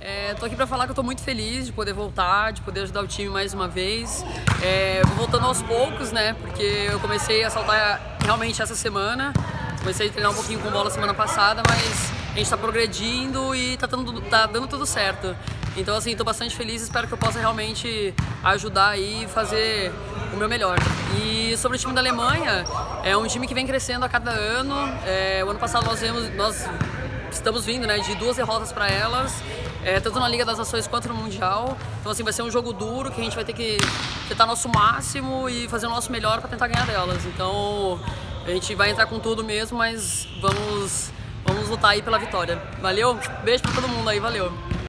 Tô aqui pra falar que eu tô muito feliz de poder voltar, de poder ajudar o time mais uma vez. Vou voltando aos poucos, né? Porque eu comecei a saltar realmente essa semana. Comecei a treinar um pouquinho com bola semana passada, mas a gente tá progredindo e tá dando tudo certo. Então, assim, tô bastante feliz e espero que eu possa realmente ajudar aí e fazer o meu melhor. E sobre o time da Alemanha, é um time que vem crescendo a cada ano. O ano passado nós estamos vindo, né, de 2 derrotas para elas, tanto na Liga das Nações quanto no Mundial. Então, assim, vai ser um jogo duro que a gente vai ter que tentar nosso máximo e fazer o nosso melhor para tentar ganhar delas. Então, a gente vai entrar com tudo mesmo, mas vamos lutar aí pela vitória. Valeu? Beijo para todo mundo aí, valeu!